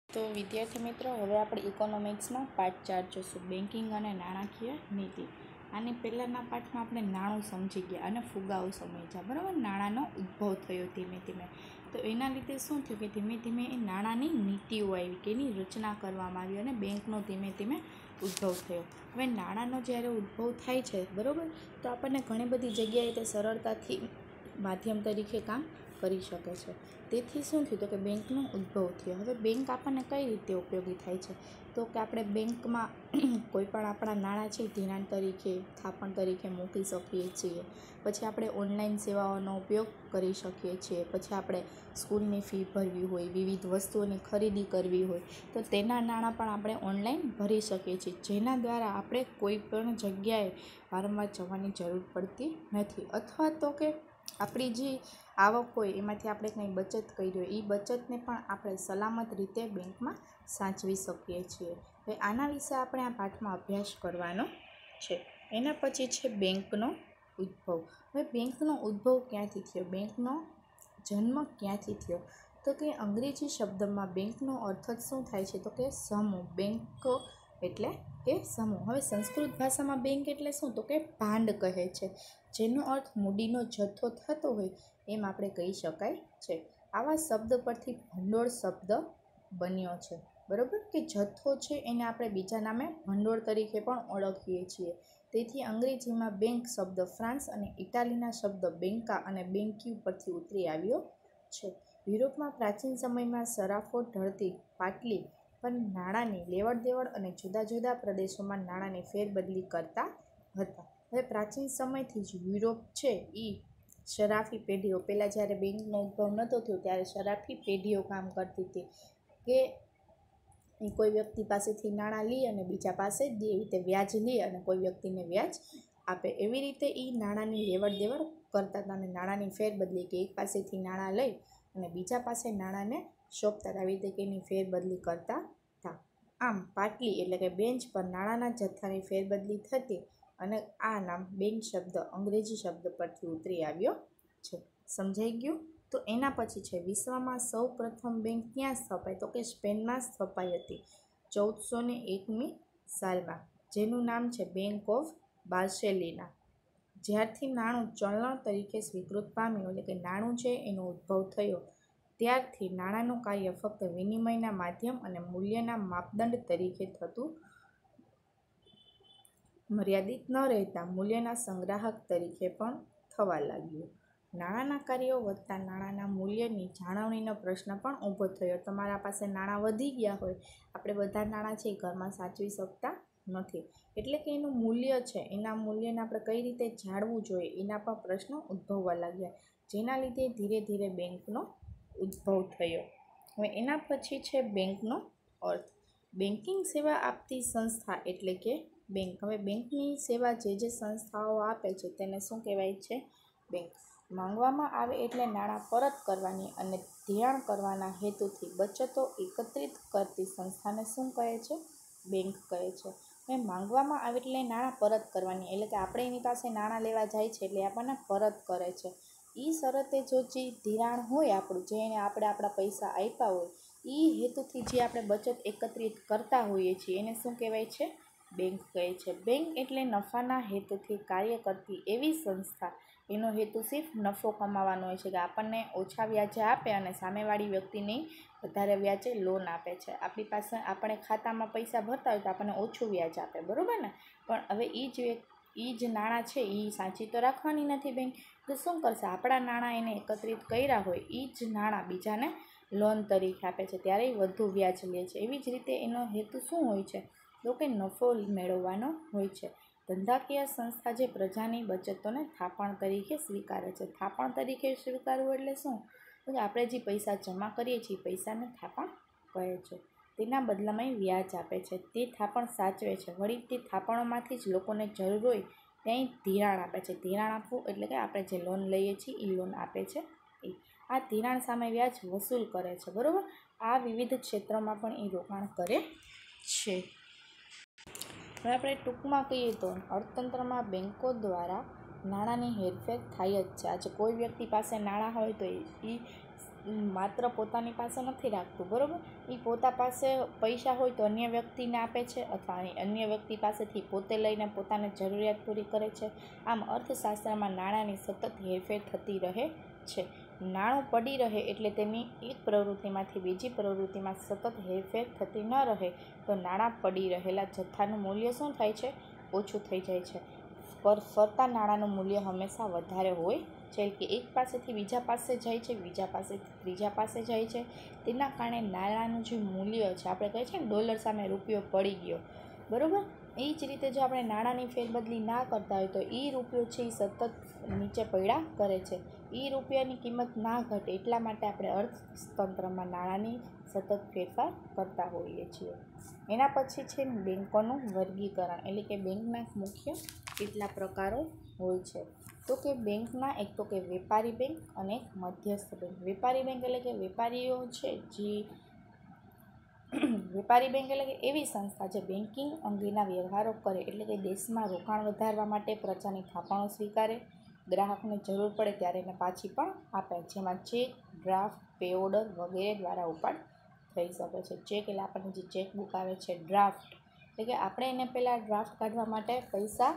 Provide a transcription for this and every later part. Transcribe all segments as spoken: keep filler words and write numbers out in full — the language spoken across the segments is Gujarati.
તો વિદ્યાર્થી મિત્રો, હવે આપણે ઇકોનોમિક્સમાં પાર્ટ ચાર જોશું, બેન્કિંગ અને નાણાકીય નીતિ. આની પહેલાંના પાઠમાં આપણે નાણું સમજી ગયા અને ફુગાવો સમજ્યા, બરાબર. નાણાંનો ઉદ્ભવ થયો ધીમે ધીમે. તો એના લીધે શું થયું કે ધીમે ધીમે એ નાણાંની નીતિઓ આવી કે એની રચના કરવામાં આવી અને બેંકનો ધીમે ધીમે ઉદ્ભવ થયો. હવે નાણાંનો જ્યારે ઉદ્ભવ થાય છે, બરાબર, તો આપણને ઘણી બધી જગ્યાએ તે સરળતાથી માધ્યમ તરીકે કામ કરી શકે છે. તેથી શું થયું તો કે બેંકનો ઉદ્ભવ થયો. હવે બેંક આપણને કઈ રીતે ઉપયોગી થાય છે તો કે આપણે બેંકમાં કોઈ પણ આપણા નાણાં છે ધિરાણ તરીકે, થાપણ તરીકે મૂકી શકીએ છીએ. પછી આપણે ઓનલાઈન સેવાઓનો ઉપયોગ કરી શકીએ છીએ. પછી આપણે સ્કૂલની ફી ભરવી હોય, વિવિધ વસ્તુઓની ખરીદી કરવી હોય તો તેના નાણાં પણ આપણે ઓનલાઈન ભરી શકીએ છીએ, જેના દ્વારા આપણે કોઈ પણ જગ્યાએ વારંવાર જવાની જરૂર પડતી નથી. અથવા તો કે આપણી જે આવક હોય એમાંથી આપણે કંઈ બચત કરી હોય એ બચતને પણ આપણે સલામત રીતે બેંકમાં સાચવી શકીએ છીએ. હવે આના વિશે આપણે આ પાઠમાં અભ્યાસ કરવાનો છે. એના પછી છે બેંકનો ઉદ્ભવ. હવે બેંકનો ઉદ્ભવ ક્યાંથી થયો, બેંકનો જન્મ ક્યાંથી થયો તો કે અંગ્રેજી શબ્દમાં બેંકનો અર્થ જ શું થાય છે તો કે સમૂહ. બેંક એટલે કે સમૂહ. હવે સંસ્કૃત ભાષામાં બેંક એટલે શું તો કે ભાંડ કહે છે, જેનો અર્થ મૂડીનો જથ્થો થતો હોય એમ આપણે કહી શકાય છે. આવા શબ્દ પરથી ભંડોળ શબ્દ બન્યો છે, બરાબર, કે જથ્થો છે એને આપણે બીજા નામે ભંડોળ તરીકે પણ ઓળખીએ છીએ. તેથી અંગ્રેજીમાં બેંક શબ્દ ફ્રાન્સ અને ઇટાલીના શબ્દ બેન્કા અને બેન્ક્યુ પરથી ઉતરી આવ્યો છે. યુરોપમાં પ્રાચીન સમયમાં સરાફો ઢળતી પાટલી પર નાણાંની લેવડ દેવડ અને જુદા જુદા પ્રદેશોમાં નાણાંની ફેરબદલી કરતા હતા. હવે પ્રાચીન સમયથી જ યુરોપ છે એ શરાફી પેઢીઓ, પહેલાં જ્યારે બેંકનો ઉદ્ભવ નહોતો થયો ત્યારે શરાફી પેઢીઓ કામ કરતી હતી કે એ કોઈ વ્યક્તિ પાસેથી નાણાં લે અને બીજા પાસે દે, એવી રીતે વ્યાજ લે અને કોઈ વ્યક્તિને વ્યાજ આપે. એવી રીતે એ નાણાંની લેવડ દેવડ કરતા હતા અને નાણાંની ફેરબદલી કે એક પાસેથી નાણાં લઈ અને બીજા પાસે નાણાંને સોંપતા હતા, આવી રીતે કે એની ફેરબદલી કરતા હતા. આમ પાટલી એટલે કે બેન્ચ પર નાણાંના જથ્થાની ફેરબદલી થતી અને આ નામ બેંક શબ્દ અંગ્રેજી શબ્દ પરથી ઉતરી આવ્યો છે. સમજાઈ ગયું? તો એના પછી છે વિશ્વમાં સૌ પ્રથમ બેંક ક્યાં સ્થપાઈ તો કે સ્પેનમાં સ્થપાઈ હતી ચૌદસો ને એકમી સાલમાં, જેનું નામ છે બેંક ઓફ બાર્સેલોના. જ્યારથી નાણું ચલણ તરીકે સ્વીકૃત પામ્યું, એટલે કે નાણું છે એનો ઉદ્ભવ થયો, ત્યારથી નાણાંનું કાર્ય ફક્ત વિનિમયના માધ્યમ અને મૂલ્યના માપદંડ તરીકે થતું મર્યાદિત ન રહેતા મૂલ્યના સંગ્રાહક તરીકે પણ થવા લાગ્યું. નાણાંના કાર્યો વધતા નાણાંના મૂલ્યની જાળવણીનો પ્રશ્ન પણ ઊભો થયો. તમારા પાસે નાણાં વધી ગયા હોય, આપણે બધા નાણાં છે એ ઘરમાં સાચવી શકતા નથી, એટલે કે એનું મૂલ્ય છે, એના મૂલ્યને આપણે કઈ રીતે જાળવવું જોઈએ એના પણ પ્રશ્નો ઉદ્ભવવા લાગ્યા, જેના લીધે ધીરે ધીરે બેંકનો ઉદ્ભવ થયો. હવે એના પછી છે બેંકનો અર્થ. બેન્કિંગ સેવા આપતી સંસ્થા એટલે કે બેંક. હવે બેંકની સેવા જે જે સંસ્થાઓ આપે છે તેને શું કહેવાય છે? બેંક. માંગવામાં આવે એટલે નાણાં પરત કરવાની અને ધિરાણ કરવાના હેતુથી બચતો એકત્રિત કરતી સંસ્થાને શું કહે છે? બેંક કહે છે. હવે માંગવામાં આવે એટલે નાણાં પરત કરવાની, એટલે કે આપણે એની પાસે નાણાં લેવા જાય છે એટલે આપણને પરત કરે છે. એ શરતે જો જે ધિરાણ હોય આપણું, જેને આપણે આપણા પૈસા આપ્યા હોય, એ હેતુથી જે આપણે બચત એકત્રિત કરતા હોઈએ છીએ એને શું કહેવાય છે? બેંક કહે છે. બેંક એટલે નફાના હેતુથી કાર્ય કરતી એવી સંસ્થા. એનો હેતુ સિર્ફ નફો કમાવાનો હોય છે, કે આપણને ઓછા વ્યાજે આપે અને સામેવાળી વ્યક્તિની વધારે વ્યાજે લોન આપે છે. આપણી પાસે આપણે ખાતામાં પૈસા ભરતા હોય તો આપણને ઓછું વ્યાજ આપે, બરાબર ને? પણ હવે એ જ એ જ નાણાં છે એ સાચી તો રાખવાની નથી બેંક, તો શું કરશે? આપણા નાણાં એને એકત્રિત કર્યા હોય એ જ નાણાં બીજાને લોન તરીકે આપે છે, ત્યારે એ વધુ વ્યાજ લે છે. એવી જ રીતે એનો હેતુ શું હોય છે તો કે નફો મેળવવાનો હોય છે. ધંધાકીય સંસ્થા જે પ્રજાની બચતોને થાપણ તરીકે સ્વીકારે છે. થાપણ તરીકે સ્વીકારવું એટલે શું? તો કે આપણે જે પૈસા જમા કરીએ છીએ પૈસાને થાપણ કહે છે. તેના બદલામાં વ્યાજ આપે છે, તે થાપણ સાચવે છે. વળી તે થાપણોમાંથી જ લોકોને જરૂર હોય ત્યાં ધિરાણ આપે છે. ધિરાણ આપવું એટલે કે આપણે જે લોન લઈએ છીએ એ લોન આપે છે એ. આ ધિરાણ સામે વ્યાજ વસૂલ કરે છે, બરાબર. આ વિવિધ ક્ષેત્રોમાં પણ એ રોકાણ કરે છે. હવે આપણે ટૂંકમાં કહીએ તો અર્થતંત્રમાં બેંકો દ્વારા નાણાંની હેરફેર થાય જ છે. આજે કોઈ વ્યક્તિ પાસે નાણાં હોય તો એ માત્ર પોતાની પાસે નથી રાખતું, બરાબર. એ પોતા પાસે પૈસા હોય તો અન્ય વ્યક્તિને આપે છે અથવા અન્ય વ્યક્તિ પાસેથી પોતે લઈને પોતાની જરૂરિયાત પૂરી કરે છે. આમ અર્થશાસ્ત્રમાં નાણાંની સતત હેરફેર થતી રહે છે. નાણું પડી રહે એટલે તેની એક પ્રવૃત્તિમાંથી બીજી પ્રવૃત્તિમાં સતત હેરફેર થતી ન રહે તો નાણાં પડી રહેલા જથ્થાનું મૂલ્ય શું થાય છે? ઓછું થઈ જાય છે. પર ફરતા નાણાંનું મૂલ્ય હંમેશા વધારે હોય છે કે એક પાસેથી બીજા પાસે જાય છે, બીજા પાસેથી ત્રીજા પાસે જાય છે. તેના કારણે નાણાંનું જે મૂલ્ય છે, આપણે કહીએ છીએ ને ડોલર સામે રૂપિયો પડી ગયો, બરાબર. એ જ રીતે જો આપણે નાણાંની ફેરબદલી ના કરતા હોય તો એ રૂપિયો છે એ સતત નીચે પડ્યા કરે છે. એ રૂપિયાની કિંમત ના ઘટે એટલા માટે આપણે અર્થતંત્રમાં નાણાંની સતત ફેરફાર કરતા હોઈએ છીએ. એના પછી છે બેન્કોનું વર્ગીકરણ, એટલે કે બેંકના મુખ્ય કેટલા પ્રકારો હોય છે. તો કે બેંકના એક તો કે વેપારી બેંક અને એક મધ્યસ્થ બેંક. વેપારી બેંક એટલે કે વેપારીઓ છે જે વેપારી બેંક એટલે કે એવી સંસ્થા જે બેન્કિંગ અંગેના વ્યવહારો કરે, એટલે કે દેશમાં રોકાણ વધારવા માટે પ્રજાની થાપણો સ્વીકારે, ગ્રાહકને જરૂર પડે ત્યારે એને પાછી પણ આપે, જેમાં ચેક, ડ્રાફ્ટ, પે ઓર્ડર વગેરે દ્વારા ઉપાડ થઈ શકે છે. ચેક એટલે આપણને જે ચેકબુક આવે છે, ડ્રાફ્ટ એટલે કે આપણે એને પહેલાં ડ્રાફ્ટ કાઢવા માટે પૈસા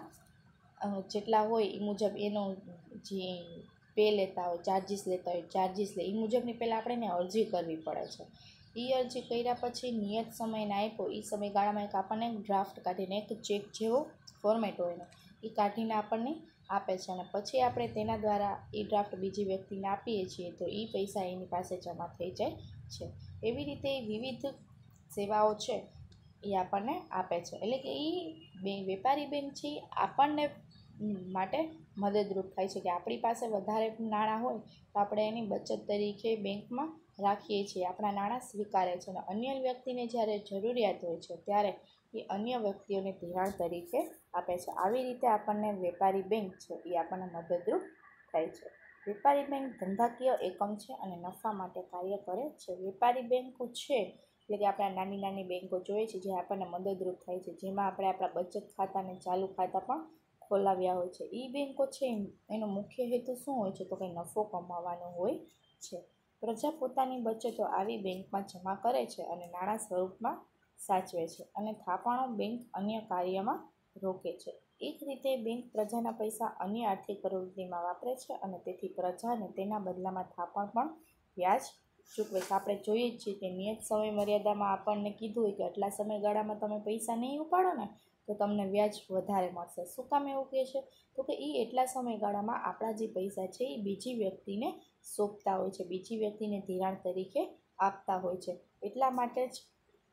જેટલા હોય એ મુજબ એનો જે પે લેતા હોય, ચાર્જિસ લેતા હોય, ચાર્જિસ લે એ મુજબની પહેલાં આપણે એને અરજી કરવી પડે છે. એ અરજી કર્યા પછી નિયત સમયને આપ્યો એ સમયગાળામાં એક આપણને ડ્રાફ્ટ કાઢીને એક ચેક જેવો ફોર્મેટ હોય ને એ કાઢીને આપણને આપે છે અને પછી આપણે તેના દ્વારા એ ડ્રાફ્ટ બીજી વ્યક્તિને આપીએ છીએ તો એ પૈસા એની પાસે જમા થઈ જાય છે. એવી રીતે વિવિધ સેવાઓ છે એ આપણને આપે છે. એટલે કે એ વેપારી બેંક છે આપણને માટે મદદરૂપ થાય છે કે આપણી પાસે વધારે નાણાં હોય તો આપણે એની બચત તરીકે બેંકમાં રાખીએ છીએ, આપણા નાણાં સ્વીકારે છે અને અન્ય વ્યક્તિને જ્યારે જરૂરિયાત હોય છે ત્યારે એ અન્ય વ્યક્તિઓને ધિરાણ તરીકે આપે છે. આવી રીતે આપણને વેપારી બેંક છે એ આપણને મદદરૂપ થાય છે. વેપારી બેંક ધંધાકીય એકમ છે અને નફા માટે કાર્ય કરે છે. વેપારી બેંકો છે એટલે કે આપણે નાની નાની બેંકો જોઈએ છે જે આપણને મદદરૂપ થાય છે, જેમાં આપણે આપણા બચત ખાતા અને ચાલુ ખાતા પણ ખોલાવ્યા હોય છે. એ બેંકો છે એનો મુખ્ય હેતુ શું હોય છે? તો કે નફો કમાવાનો હોય છે. પ્રજા પોતાની બચતો આવી બેંકમાં જમા કરે છે અને નાણાં સ્વરૂપમાં સાચવે છે અને થાપણો બેંક અન્ય કાર્યમાં રોકે છે. એક રીતે બેંક પ્રજાના પૈસા અન્ય આર્થિક પ્રવૃત્તિમાં વાપરે છે અને તેથી પ્રજાને તેના બદલામાં થાપણ પણ વ્યાજ ચૂકવે છે. આપણે જોઈએ જ છીએ કે નિયત સમય મર્યાદામાં આપણને કીધું હોય કે આટલા સમયગાળામાં તમે પૈસા નહીં ઉપાડો ને તો તમને વ્યાજ વધારે મળશે. શું કામ એવું કહે છે? તો કે એ એટલા સમયગાળામાં આપણા જે પૈસા છે એ બીજી વ્યક્તિને સોંપતા હોય છે, બીજી વ્યક્તિને ધિરાણ તરીકે આપતા હોય છે. એટલા માટે જ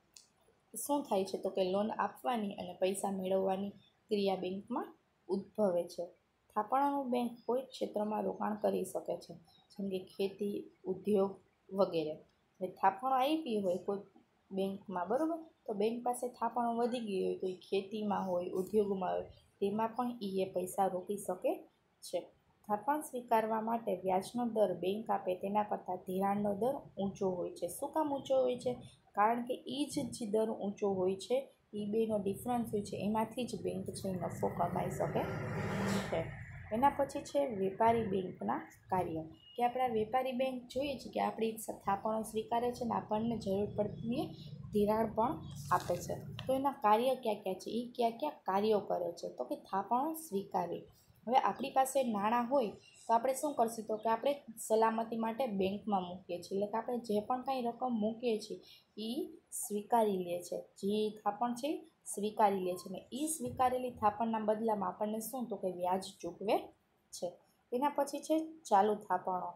શું થાય છે? તો કે લોન આપવાની અને પૈસા મેળવવાની ક્રિયા બેંકમાં ઉદ્ભવે છે. થાપણોનું બેંક કોઈ ક્ષેત્રમાં રોકાણ કરી શકે છે, જેમ કે ખેતી, ઉદ્યોગ વગેરે. થાપણો આપી હોય કોઈ બેંકમાં, બરાબર, તો બેંક પાસે થાપણો વધી ગઈ હોય તો એ ખેતીમાં હોય, ઉદ્યોગમાં હોય, તેમાં પણ એ પૈસા રોકી શકે છે. થાપણ સ્વીકારવા માટે વ્યાજનો દર બેંક આપે તેના કરતાં ધિરાણનો દર ઊંચો હોય છે. શું કામ ઊંચો હોય છે? કારણ કે એ જ જે દર ઊંચો હોય છે એ બેનો ડિફરન્સ હોય છે, એમાંથી જ બેંક છે નફો કમાઈ શકે છે. એના પછી છે વેપારી બેંકના કાર્ય, કે આપણા વેપારી બેંક જોઈએ છે કે આપણી થાપણો સ્વીકારે છે ને આપણને જરૂર પડતી ધિરાણ પણ આપે છે. તો એના કાર્ય ક્યાં ક્યાં છે? એ ક્યાં ક્યાં કાર્યો કરે છે? તો કે થાપણો સ્વીકારવી. હવે આપણી પાસે નાણાં હોય તો આપણે શું કરશું? તો કે આપણે સલામતી માટે બેંકમાં મૂકીએ છીએ, એટલે કે આપણે જે પણ કાંઈ રકમ મૂકીએ છીએ એ સ્વીકારી લે છે, જે થાપણ છે સ્વીકારી લે છે ને એ સ્વીકારેલી થાપણના બદલામાં આપણને શું? તો કે વ્યાજ ચૂકવે છે. એના પછી છે ચાલુ થાપણો.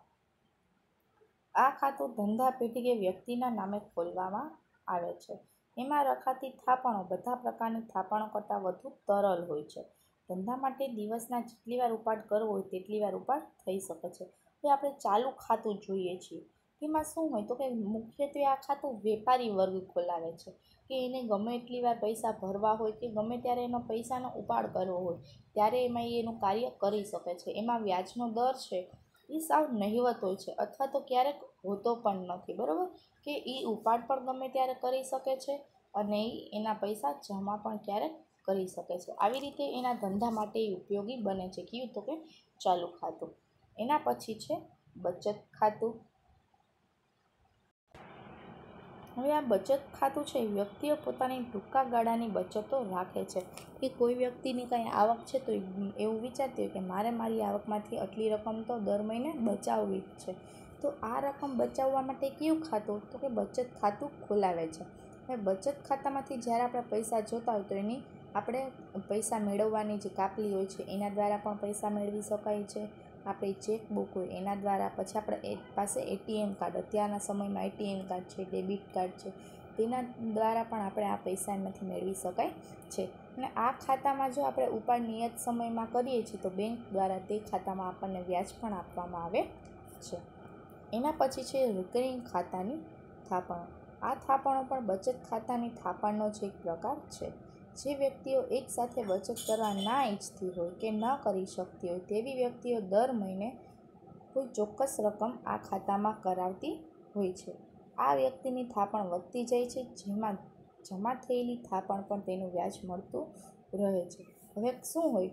આ ખાતું ધંધા પેઢી કે વ્યક્તિના નામે ખોલવામાં આવે છે. એમાં રખાતી થાપણો બધા પ્રકારની થાપણો કરતાં વધુ તરલ હોય છે. ધંધા માટે દિવસના જેટલી વાર ઉપાડ કરવો હોય તેટલી વાર ઉપાડ થઈ શકે છે. તો આપણે ચાલુ ખાતું જોઈએ છીએ, એમાં શું હોય? તો કે મુખ્યત્વે આ ખાતું વેપારી વર્ગ ખોલાવે છે કે એને ગમે એટલી વાર પૈસા ભરવા હોય કે ગમે ત્યારે એનો પૈસાનો ઉપાડ કરવો હોય ત્યારે એમાં એ એનું કાર્ય કરી શકે છે. એમાં વ્યાજનો દર છે એ સાવ નહિવત હોય છે અથવા તો ક્યારેક હોતો પણ નથી, બરાબર, કે એ ઉપાડ પણ ગમે ત્યારે કરી શકે છે અને એના પૈસા જમા પણ ક્યારેક કરી શકે છે. આવી રીતે એના ધંધા માટે એ ઉપયોગી બને છે. કયું? તો કે ચાલુ ખાતું. એના પછી છે બચત ખાતું. હવે આ બચત ખાતું છે વ્યક્તિઓ પોતાની ટૂંકા ગાળાની બચતો રાખે છે કે કોઈ વ્યક્તિની કાંઈ આવક છે તો એવું વિચારતી હોય કે મારે મારી આવકમાંથી આટલી રકમ તો દર મહિને બચાવવી જ છે, તો આ રકમ બચાવવા માટે કયું ખાતું તો કે બચત ખાતું ખોલાવે છે. હવે બચત ખાતામાંથી જ્યારે આપણે પૈસા જોતા હોય તો એની આપણે પૈસા મેળવવાની જે કાપલી હોય છે એના દ્વારા પણ પૈસા મેળવી શકાય છે. આપણી ચેકબુક હોય એના દ્વારા, પછી આપણે એ પાસે એટીએમ કાર્ડ, અત્યારના સમયમાં એટીએમ કાર્ડ છે, ડેબિટ કાર્ડ છે, તેના દ્વારા પણ આપણે આ પૈસા એમાંથી મેળવી શકાય છે. અને આ ખાતામાં જો આપણે ઉપાડ નિયત સમયમાં કરીએ છીએ તો બેંક દ્વારા તે ખાતામાં આપણને વ્યાજ પણ આપવામાં આવે છે. એના પછી છે રિકરિંગ ખાતાની થાપણો. આ થાપણો પણ બચત ખાતાની થાપણનો જ એક પ્રકાર છે. જે વ્યક્તિઓ એકસાથે બચત કરવા ના ઈચ્છતી હોય કે ન કરી શકતી હોય તેવી વ્યક્તિઓ દર મહિને કોઈ ચોક્કસ રકમ આ ખાતામાં કરાવતી હોય છે. આ વ્યક્તિની થાપણ વધતી જાય છે, જેમાં જમા થયેલી થાપણ પણ તેનું વ્યાજ મળતું રહે છે. હવે શું હોય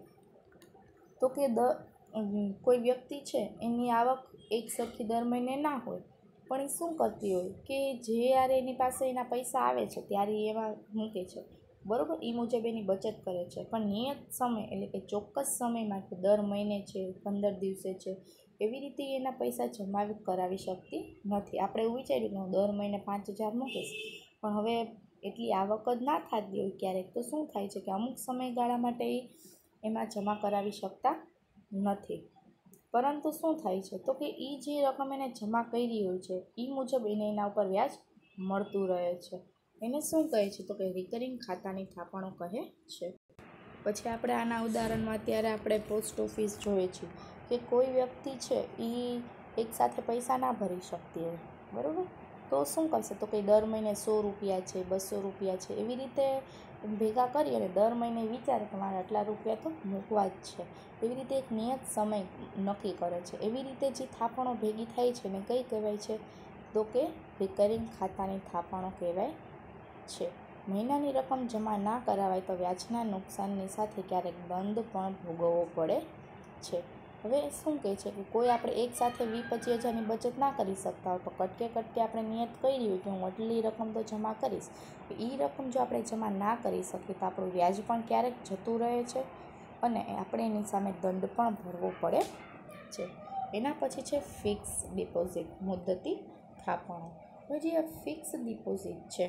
તો કે દ કોઈ વ્યક્તિ છે એની આવક એક સરખી દર મહિને ના હોય, પણ એ શું કરતી હોય કે જ્યારે એની પાસે એના પૈસા આવે છે ત્યારે એમાં મૂકે છે, બરાબર, એ મુજબ એની બચત કરે છે. પણ નિયત સમય એટલે કે ચોક્કસ સમય માટે દર મહિને છે, પંદર દિવસે છે, એવી રીતે એના પૈસા જમા કરાવી શકતી નથી. આપણે એવું વિચાર્યું કે હું દર મહિને પાંચ હજાર મૂકીશ, પણ હવે એટલી આવક જ ના થતી હોય ક્યારેક, તો શું થાય છે કે અમુક સમયગાળા માટે એ એમાં જમા કરાવી શકતા નથી. પરંતુ શું થાય છે તો કે એ જે રકમ એને જમા કરી હોય છે એ મુજબ એને એના ઉપર વ્યાજ મળતું રહે છે. એને શું કહે છે તો કે રિકરિંગ ખાતાની થાપણો કહે છે. પછી આપણે આના ઉદાહરણમાં અત્યારે આપણે પોસ્ટ ઓફિસ જોઈએ છીએ કે કોઈ વ્યક્તિ છે એ એકસાથે પૈસા ના ભરી શકતી હોય, બરાબર, તો શું કરશે તો કે દર મહિને સો રૂપિયા છે, બસો રૂપિયા છે, એવી રીતે ભેગા કરી અને દર મહિને વિચારે કે મારે આટલા રૂપિયા તો મૂકવા જ છે, એવી રીતે એક નિયત સમય નક્કી કરે છે. એવી રીતે જે થાપણો ભેગી થાય છે ને કઈ કહેવાય છે તો કે રિકરિંગ ખાતાની થાપણો કહેવાય છે. મહિનાની રકમ જમા ના કરાવાય તો વ્યાજના નુકસાનની સાથે ક્યારેક દંડ પણ ભોગવવો પડે છે. હવે શું કહે છે કે કોઈ આપણે એકસાથે વીસ પચીસ હજારની બચત ના કરી શકતા હોય તો કટકે કટકે આપણે નિયત કરી હોય કે હું આટલી રકમ તો જમા કરીશ, એ રકમ જો આપણે જમા ના કરી શકીએ તો આપણું વ્યાજ પણ ક્યારેક જતું રહે છે અને આપણે એની સામે દંડ પણ ભરવો પડે છે. એના પછી છે ફિક્સ ડિપોઝિટ, મુદ્દતી થાપણો. હવે જે ફિક્સ ડિપોઝિટ છે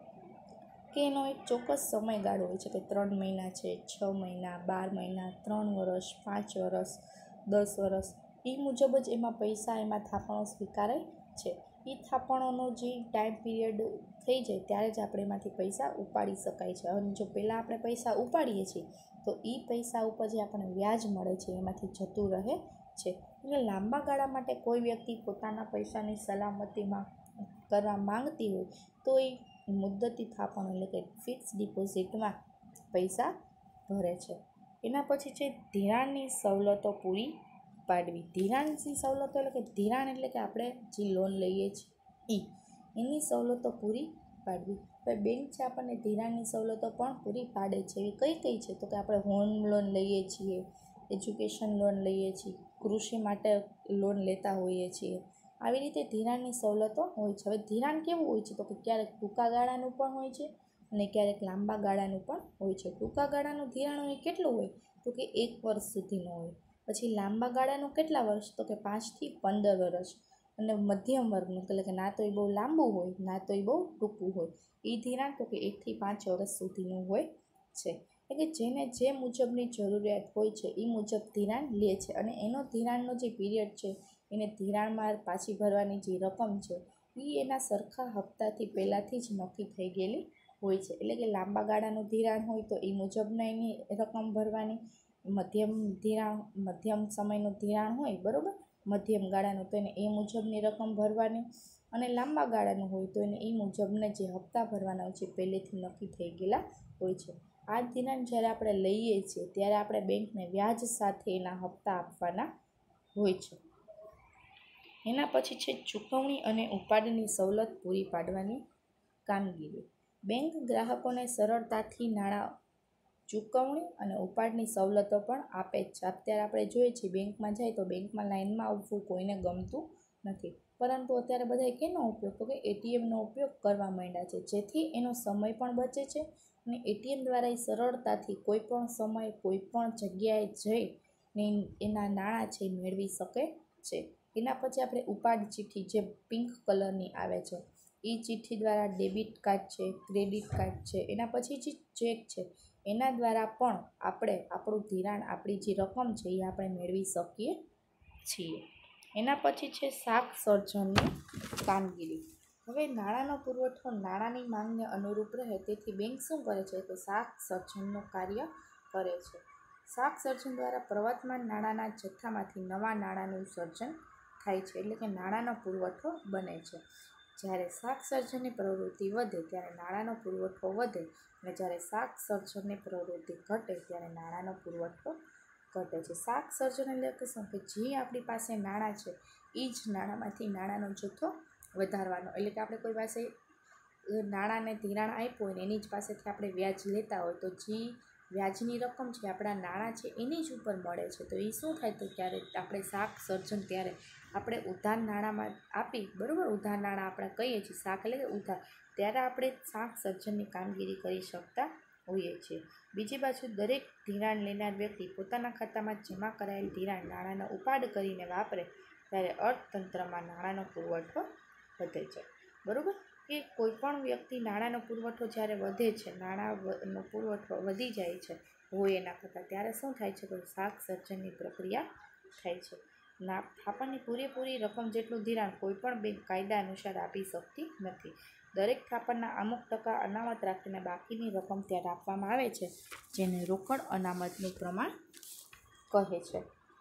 કે એનો એક ચોક્કસ સમયગાળો હોય છે કે ત્રણ મહિના છે, છ મહિના, બાર મહિના, ત્રણ વર્ષ, પાંચ વર્ષ, દસ વર્ષ, એ મુજબ જ એમાં પૈસા એમાં થાપણો સ્વીકારાય છે. એ થાપણોનો જે ટાઈમ પીરિયડ થઈ જાય ત્યારે જ આપણે એમાંથી પૈસા ઉપાડી શકાય છે. અને જો પહેલાં આપણે પૈસા ઉપાડીએ છીએ તો એ પૈસા ઉપર જે આપણને વ્યાજ મળે છે એમાંથી જતું રહે છે. એટલે લાંબા ગાળા માટે કોઈ વ્યક્તિ પોતાના પૈસાની સલામતીમાં કરવા માંગતી હોય તો એ મુદ્દતી થાપણ એટલે કે ફિક્સ ડિપોઝિટમાં પૈસા ભરે છે. એના પછી છે ધિરાણની સવલતો પૂરી પાડવી. ધિરાણની સવલતો એટલે કે ધિરાણ એટલે કે આપણે જે લોન લઈએ છીએ એ એની સવલતો પૂરી પાડવી. હવે બેંક છે આપણને ધિરાણની સવલતો પણ પૂરી પાડે છે. એવી કઈ કઈ છે તો કે આપણે હોમ લોન લઈએ છીએ, એજ્યુકેશન લોન લઈએ છીએ, કૃષિ માટે લોન લેતા હોઈએ છીએ, આવી રીતે ધિરાણની સવલતો હોય છે. હવે ધિરાણ કેવું હોય છે તો કે ક્યારેક ટૂંકા ગાળાનું પણ હોય છે અને ક્યારેક લાંબા ગાળાનું પણ હોય છે. ટૂંકા ગાળાનું ધિરાણ હોય કેટલું હોય તો કે એક વર્ષ સુધીનું હોય. પછી લાંબા ગાળાનું કેટલા વર્ષ તો કે પાંચથી પંદર વર્ષ. અને મધ્યમ વર્ગનું એટલે કે ના તો એ બહુ લાંબુ હોય ના તો એ બહુ ટૂંકું હોય, એ ધિરાણ તો કે એકથી પાંચ વર્ષ સુધીનું હોય છે. એટલે કે જેને જે મુજબની જરૂરિયાત હોય છે એ મુજબ ધિરાણ લે છે અને એનો ધિરાણનો જે પીરિયડ છે એને ધિરાણમાં પાછી ભરવાની જે રકમ છે એ એના સરખા હપ્તાથી પહેલાંથી જ નક્કી થઈ ગયેલી હોય છે. એટલે કે લાંબા ગાળાનું ધિરાણ હોય તો એ મુજબના એની રકમ ભરવાની, મધ્યમ ધિરાણ મધ્યમ સમયનું ધિરાણ હોય, બરાબર, મધ્યમ ગાળાનું તો એને એ મુજબની રકમ ભરવાની, અને લાંબા ગાળાનું હોય તો એને એ મુજબના જે હપ્તા ભરવાના હોય છે પહેલેથી નક્કી થઈ ગયેલા હોય છે. આ ધિરાણ જ્યારે આપણે લઈએ છીએ ત્યારે આપણે બેંકને વ્યાજ સાથે એના હપ્તા આપવાના હોય છે. એના પછી છે ચૂકવણી અને ઉપાડની સવલત પૂરી પાડવાની કામગીરી. બેંક ગ્રાહકોને સરળતાથી નાણાં ચૂકવણી અને ઉપાડની સવલતો પણ આપે જ છે. અત્યારે આપણે જોઈએ છીએ બેંકમાં જાય તો બેંકમાં લાઇનમાં આવવું કોઈને ગમતું નથી, પરંતુ અત્યારે બધાએ કેનો ઉપયોગ તો કે એટીએમનો ઉપયોગ કરવા માંડ્યા છે, જેથી એનો સમય પણ બચે છે અને એટીએમ દ્વારા એ સરળતાથી કોઈ પણ સમયે કોઈ પણ જગ્યાએ જઈ ને એના નાણાં છે મેળવી શકે છે. એના પછી આપણે ઉપાડ ચિઠ્ઠી જે પિંક કલરની આવે છે એ ચિઠ્ઠી દ્વારા ડેબિટ કાર્ડ છે, ક્રેડિટ કાર્ડ છે, એના પછી જે ચેક છે એના દ્વારા પણ આપણે આપણું ધિરાણ આપણી જે રકમ છે એ આપણે મેળવી શકીએ છીએ. એના પછી છે શાક સર્જનની કામગીરી. હવે નાણાંનો પુરવઠો નાણાંની માંગને અનુરૂપ રહે તેથી બેંક શું કરે છે તો શાક સર્જનનું કાર્ય કરે છે. શાક સર્જન દ્વારા પ્રવર્તમાન નાણાંના જથ્થામાંથી નવા નાણાંનું સર્જન થાય છે, એટલે કે નાણાંનો પુરવઠો બને છે. જ્યારે શાક સર્જનની પ્રવૃત્તિ વધે ત્યારે નાણાંનો પુરવઠો વધે અને જ્યારે શાક સર્જનની પ્રવૃત્તિ ઘટે ત્યારે નાણાંનો પુરવઠો ઘટે છે. શાક સર્જન એટલે કે શું કે જે આપણી પાસે નાણાં છે એ જ નાણાંમાંથી નાણાંનો જથ્થો વધારવાનો, એટલે કે આપણે કોઈ પાસે નાણાંને ધિરાણ આપ્યું હોય ને એની જ પાસેથી આપણે વ્યાજ લેતા હોય તો જે વ્યાજની રકમ છે આપણા નાણાં છે એની જ ઉપર મળે છે. તો એ શું થાય તો ત્યારે આપણે શાક સર્જન ત્યારે આપણે ઉધાર નાણાંમાં આપી બરાબર, ઉધાર નાણાં આપણે કહીએ છીએ શાક એટલે કે ઉધાર, ત્યારે આપણે શાક સર્જનની કામગીરી કરી શકતા હોઈએ છીએ. બીજી બાજુ દરેક ધિરાણ લેનાર વ્યક્તિ પોતાના ખાતામાં જમા કરાયેલ ધિરાણ નાણાંનો ઉપાડ કરીને વાપરે ત્યારે અર્થતંત્રમાં નાણાંનો પુરવઠો વધે છે. બરાબર, કે કોઈ પણ વ્યક્તિ નાણાંનો પુરવઠો જ્યારે વધે છે, નાણાંનો પુરવઠો વધી જાય છે હોય એના કરતાં, ત્યારે શું થાય છે તો શાક સર્જનની પ્રક્રિયા થાય છે. ના થાપણની પૂરેપૂરી રકમ જેટલું ધિરાણ કોઈ પણ બેંક કાયદા અનુસાર આપી શકતી નથી. દરેક થાપણના અમુક ટકા અનામત રાખીને બાકીની રકમ ત્યારે આપવામાં આવે છે, જેને રોકડ અનામતનું પ્રમાણ કહે છે.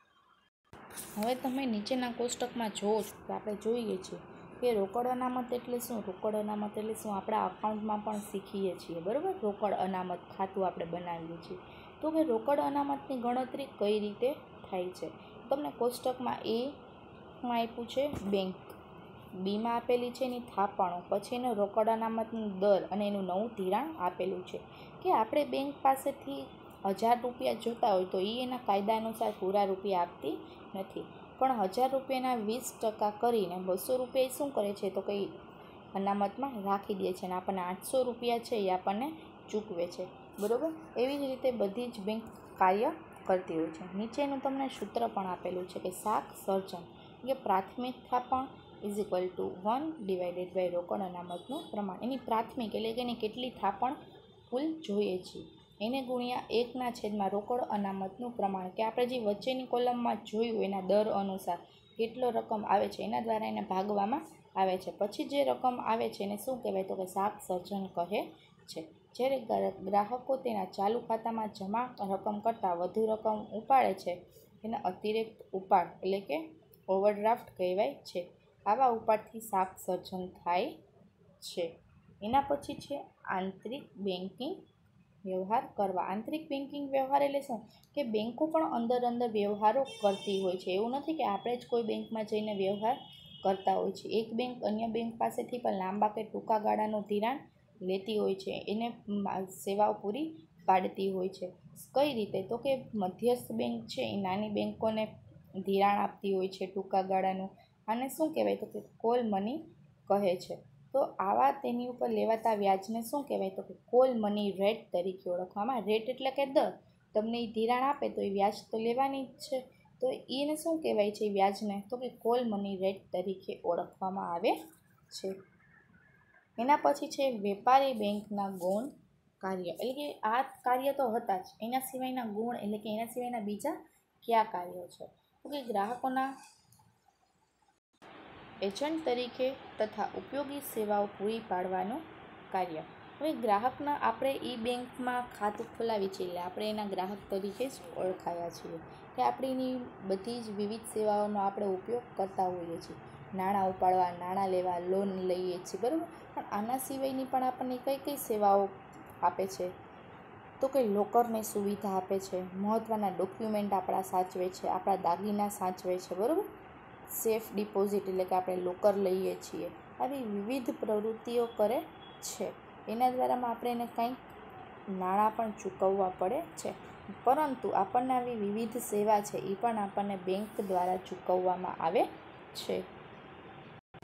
હવે તમે નીચેના કોષ્ટકમાં જુઓ છો તો આપણે જોઈએ છીએ કે રોકડ અનામત એટલે શું. રોકડ અનામત એટલે શું આપણા અકાઉન્ટમાં પણ શીખીએ છીએ બરાબર. રોકડ અનામત ખાતું આપણે બનાવીએ છીએ. તો કે રોકડ અનામતની ગણતરી કઈ રીતે થાય છે. તમને કોષ્ટકમાં એમાં આપ્યું છે બેંક, બીમાં આપેલી છે એની થાપણો, પછી એનો રોકડ અનામતનો દર અને એનું નવું ધિરાણ આપેલું છે. કે આપણે બેંક પાસેથી હજાર રૂપિયા જોતા હોય તો એ એના કાયદા અનુસાર પૂરા રૂપિયા આપતી નથી, પણ હજાર રૂપિયાના વીસ ટકા કરીને બસો રૂપિયા શું કરે છે તો કંઈ અનામતમાં રાખી દે છે અને આપણને આઠસો રૂપિયા છે એ આપણને ચૂકવે છે. બરાબર, એવી જ રીતે બધી જ બેંક કાર્ય કરતી હોય છે. નીચેનું તમને સૂત્ર પણ આપેલું છે કે શાક સર્જન કે પ્રાથમિક થાપણ is equal to one divided by રોકડ અનામતનું પ્રમાણ. એની પ્રાથમિક એટલે કે એની કેટલી થાપણ કુલ જોઈએ છીએ એને ગુણ્યા એકના છેદમાં રોકડ અનામતનું પ્રમાણ, કે આપણે જે વચ્ચેની કોલમમાં જોયું એના દર અનુસાર કેટલો રકમ આવે છે એના દ્વારા એને ભાગવામાં આવે છે. પછી જે રકમ આવે છે એને શું કહેવાય તો કે શાક સર્જન કહે છે. જ્યારે ગ્રાહકો તેના ચાલુ ખાતામાં જમા રકમ કરતાં વધુ રકમ ઉપાડે છે એને અતિરિક્ત ઉપાડ એટલે કે ઓવરડ્રાફ્ટ કહેવાય છે. આવા ઉપાડથી શાક સર્જન થાય છે. એના પછી છે આંતરિક બેન્કિંગ વ્યવહાર કરવા. આંતરિક બેન્કિંગ વ્યવહાર એટલે શું કે બેન્કો પણ અંદર અંદર વ્યવહારો કરતી હોય છે. એવું નથી કે આપણે જ કોઈ બેંકમાં જઈને વ્યવહાર કરતા હોય છે. એક બેંક અન્ય બેંક પાસેથી પણ લાંબા કે ટૂંકા ગાળાનું ધિરાણ લેતી હોય છે, એને સેવાઓ પૂરી પાડતી હોય છે. કઈ રીતે તો કે મધ્યસ્થ બેંક છે એ નાની બેંકોને ધિરાણ આપતી હોય છે ટૂંકા ગાળાનું. આને શું કહેવાય તો કે કોલ મની કહે છે. તો આવા તેની ઉપર લેવાતા વ્યાજને શું કહેવાય તો કે કોલ મની રેટ તરીકે ઓળખવામાં. રેટ એટલે કે દર, તમને એ ધિરાણ આપે તો એ વ્યાજ તો લેવાની જ છે, તો એને શું કહેવાય છે વ્યાજને તો કે કોલ મની રેટ તરીકે ઓળખવામાં આવે છે. એના પછી છે વેપારી બેંકના ગુણ કાર્ય, એટલે કે આ કાર્ય તો હતા જ, એના સિવાયના ગુણ એટલે કે એના સિવાયના બીજા કયા કાર્યો છે તો કે ગ્રાહકોના એજન્ટ તરીકે તથા ઉપયોગી સેવાઓ પૂરી પાડવાનું કાર્ય. હવે ગ્રાહકના આપણે એ બેંકમાં ખાતું ખોલાવી છીએ એટલે આપણે એના ગ્રાહક તરીકે જ ઓળખાયા છીએ, કે આપણે એની બધી જ વિવિધ સેવાઓનો આપણે ઉપયોગ કરતા હોઈએ છીએ. નાણાં ઉપાડવા, નાણાં લેવા, લોન લઈએ છીએ બરાબર. પણ આના સિવાયની પણ આપણને કઈ કઈ સેવાઓ આપે છે તો કે લોકરની સુવિધા આપે છે, મહત્ત્વના ડોક્યુમેન્ટ આપણા સાચવે છે, આપણા દાગીના સાચવે છે બરાબર. સેફ ડિપોઝિટ એટલે કે આપણે લોકર લઈએ છીએ. આવી વિવિધ પ્રવૃત્તિઓ કરે છે. એના દ્વારામાં આપણે એને કંઈક નાણાં પણ ચૂકવવા પડે છે, પરંતુ આપણને આવી વિવિધ સેવા છે એ પણ આપણને બેંક દ્વારા ચૂકવવામાં આવે છે.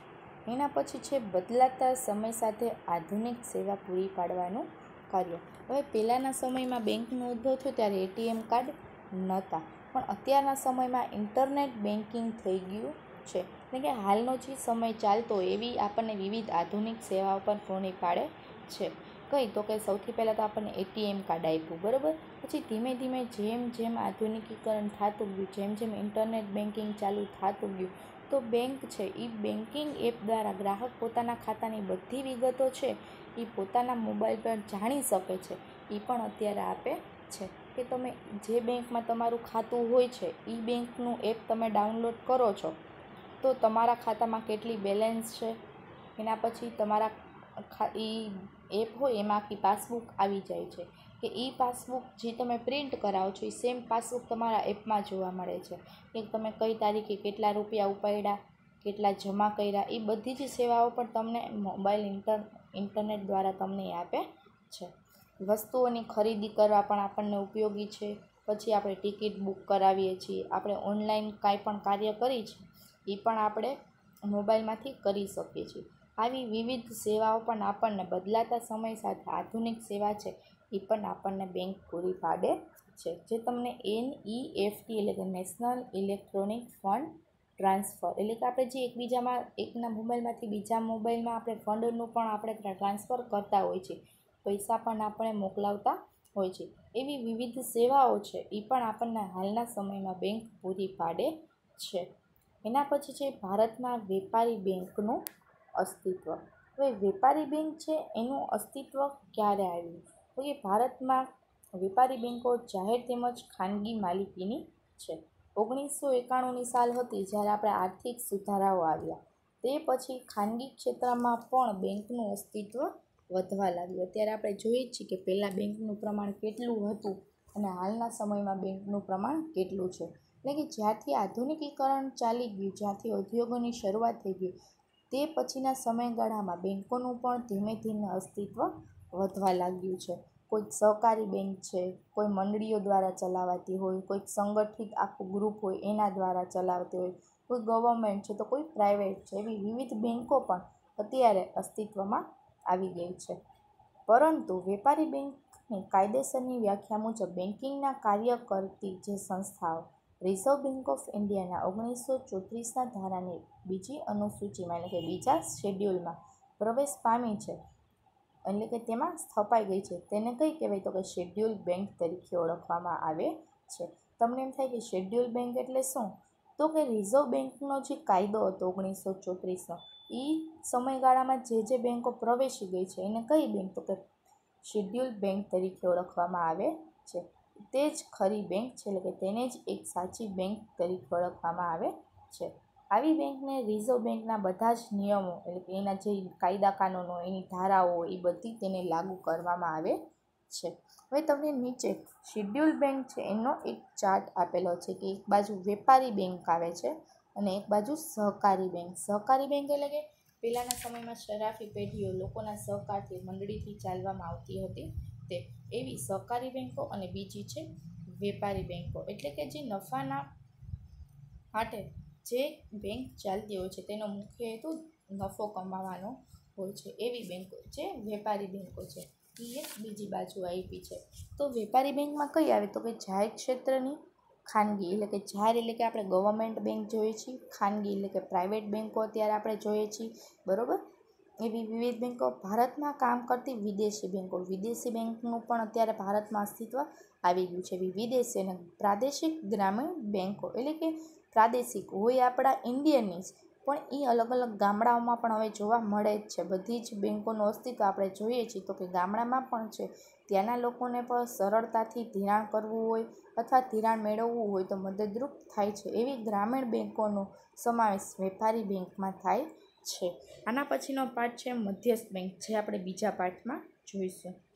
એના પછી છે બદલાતા સમય સાથે આધુનિક સેવા પૂરી પાડવાનું કાર્ય. હવે પહેલાંના સમયમાં બેંકનો ઉદ્ભવ થયો ત્યારે એટીએમ કાર્ડ નહોતા, પણ અત્યારના સમયમાં ઇન્ટરનેટ બેન્કિંગ થઈ ગયું છે. એટલે કે હાલનો જે સમય ચાલતો એવી આપણને વિવિધ આધુનિક સેવાઓ પણ પૂરી પાડે છે. કઈ તો કે સૌથી પહેલાં તો આપણને એટીએમ કાર્ડ આપ્યું, બરાબર. પછી ધીમે ધીમે જેમ જેમ આધુનિકીકરણ થતું ગયું, જેમ જેમ ઇન્ટરનેટ બેન્કિંગ ચાલુ થતું ગયું, તો બેંક છે એ બેન્કિંગ એપ દ્વારા ગ્રાહક પોતાના ખાતાની બધી વિગતો છે એ પોતાના મોબાઈલ પર જાણી શકે છે. એ પણ અત્યારે આપે છે કે તમે જે બેંકમાં તમારું ખાતું હોય છે એ બેંકનું એપ તમે ડાઉનલોડ કરો છો તો તમારા ખાતામાં કેટલી બેલેન્સ છે, એના પછી તમારા ખા એ એપ હોય એમાં આખી પાસબુક આવી જાય છે કે એ પાસબુક જે તમે પ્રિન્ટ કરાવો છો એ સેમ પાસબુક તમારા એપમાં જોવા મળે છે કે તમે કઈ તારીખે કેટલા રૂપિયા ઉપાડ્યા, કેટલા જમા કર્યા, એ બધી જ સેવાઓ પણ તમને મોબાઈલ ઇન્ટર ઇન્ટરનેટ દ્વારા તમને આપે છે. વસ્તુઓની ખરીદી કરવા પણ આપણને ઉપયોગી છે. પછી આપણે ટિકિટ બુક કરાવીએ છીએ, આપણે ઓનલાઈન કાંઈ પણ કાર્ય કરી છે એ પણ આપણે મોબાઈલમાંથી કરી શકીએ છીએ. આવી વિવિધ સેવાઓ પણ આપણને બદલાતા સમય સાથે આધુનિક સેવા છે એ પણ આપણને બેંક પૂરી પાડે છે, જે તમને એન ઈ એફ ટી એટલે કે નેશનલ ઇલેક્ટ્રોનિક ફંડ ટ્રાન્સફર એટલે કે આપણે જે એકબીજામાં એકના મોબાઈલમાંથી બીજા મોબાઈલમાં આપણે ફંડનું પણ આપણે ટ્રાન્સફર કરતા હોય છે, પૈસા પણ આપણે મોકલાવતા હોય છે. એવી વિવિધ સેવાઓ છે એ પણ આપણને હાલના સમયમાં બેંક પૂરી પાડે છે. એના પછી છે ભારતમાં વેપારી બેંકનું અસ્તિત્વ. હવે વેપારી બેંક છે એનું અસ્તિત્વ ક્યારે આવ્યું? તો કે ભારતમાં વેપારી બેંકો જાહેર તેમજ ખાનગી માલિકીની છે. ઓગણીસો એકાણુંની સાલ હતી જ્યારે આપણે આર્થિક સુધારાઓ આવ્યા, તે પછી ખાનગી ક્ષેત્રમાં પણ બેંકનું અસ્તિત્વ વધવા લાગ્યું. અત્યારે આપણે જોઈએ જ છીએ કે પહેલાં બેંકનું પ્રમાણ કેટલું હતું અને હાલના સમયમાં બેંકનું પ્રમાણ કેટલું છે. એટલે કે જ્યારથી આધુનિકીકરણ ચાલી ગયું, જ્યાંથી ઉદ્યોગોની શરૂઆત થઈ ગઈ, તે પછીના સમયગાળામાં બેંકોનું પણ ધીમે ધીમે અસ્તિત્વ વધવા લાગ્યું છે. કોઈક સહકારી બેંક છે, કોઈ મંડળીઓ દ્વારા ચલાવાતી હોય, કોઈક સંગઠિત આખું ગ્રુપ હોય એના દ્વારા ચલાવતી હોય, કોઈ ગવર્મેન્ટ છે તો કોઈ પ્રાઇવેટ છે. એવી વિવિધ બેંકો પણ અત્યારે અસ્તિત્વમાં આવી ગઈ છે. પરંતુ વેપારી બેંકની કાયદેસરની વ્યાખ્યા મુજબ બેન્કિંગના કાર્ય કરતી જે સંસ્થાઓ રિઝર્વ બેંક ઓફ ઇન્ડિયાના ઓગણીસો ચોત્રીસના ધારાની બીજી અનુસૂચિમાં એટલે કે બીજા શેડ્યુલમાં પ્રવેશ પામી છે, એટલે કે તેમાં સ્થપાઈ ગઈ છે, તેને કઈ કહેવાય તો કે શેડ્યુલ બેંક તરીકે ઓળખવામાં આવે છે. તમને એમ થાય કે શેડ્યુલ બેંક એટલે શું? તો કે રિઝર્વ બેંકનો જે કાયદો હતો ઓગણીસો ચોત્રીસનો, એ સમયગાળામાં જે જે બેંકો પ્રવેશી ગઈ છે એને કઈ બેંક તો કે શેડ્યુલ બેંક તરીકે ઓળખવામાં આવે છે. તે જ ખરી બેંક છે, એટલે કે તેને જ એક સાચી બેંક તરીકે ઓળખવામાં આવે છે. આવી બેંકને રિઝર્વ બેંકના બધા જ નિયમો એટલે કે એના જે કાયદા કાનૂનો, એની ધારાઓ એ બધી તેને લાગુ કરવામાં આવે છે. હવે તમને નીચે શેડ્યુલ બેંક છે એનો એક ચાર્ટ આપેલો છે કે એક બાજુ વેપારી બેંક આવે છે અને એક બાજુ સહકારી બેંક. સહકારી બેંક એટલે કે પહેલાંના સમયમાં શરાફી પેઢીઓ લોકોના સહકારથી મંડળીથી ચાલવામાં આવતી હતી તે એવી સહકારી બેંકો, અને બીજી છે વેપારી બેંકો એટલે કે જે નફાના માટે જે બેંક ચાલતી હોય છે તેનો મુખ્ય હેતુ નફો કમાવાનો હોય છે. એવી બેંકો જે વેપારી બેંકો છે એ એક બીજી બાજુ આપી છે. તો વેપારી બેંકમાં કઈ આવે તો કે જાહેર ક્ષેત્રની, ખાનગી એટલે કે જાહેર એટલે કે આપણે ગવર્મેન્ટ બેંક જોઈએ છીએ, ખાનગી એટલે કે પ્રાઇવેટ બેંકો અત્યારે આપણે જોઈએ છીએ, બરાબર. એવી વિવિધ બેંકો ભારતમાં કામ કરતી વિદેશી બેંકો. વિદેશી બેંકનું પણ અત્યારે ભારતમાં અસ્તિત્વ આવી ગયું છે. એવી વિદેશી અને પ્રાદેશિક ગ્રામીણ બેંકો એટલે કે પ્રાદેશિક હોય આપણા ઇન્ડિયનની જ, પણ એ અલગ અલગ ગામડાઓમાં પણ હવે જોવા મળે જ છે. બધી જ બેંકોનું અસ્તિત્વ આપણે જોઈએ છીએ તો કે ગામડામાં પણ છે. ત્યાંના લોકોને પણ સરળતાથી ધિરાણ કરવું હોય અથવા ધિરાણ મેળવવું હોય તો મદદરૂપ થાય છે. એવી ગ્રામીણ બેંકોનો સમાવેશ વેપારી બેંકમાં થાય છે. આના પછીનો પાર્ટ છે મધ્યસ્થ બેંક, જે આપણે બીજા પાર્ટમાં જોઈશું.